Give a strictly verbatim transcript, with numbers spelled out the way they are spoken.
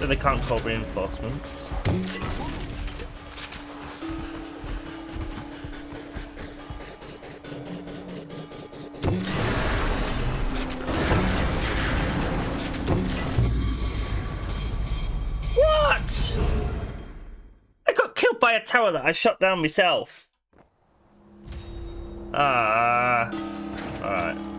they can't call reinforcements. What? I got killed by a tower that I shot down myself. Ah. Alright.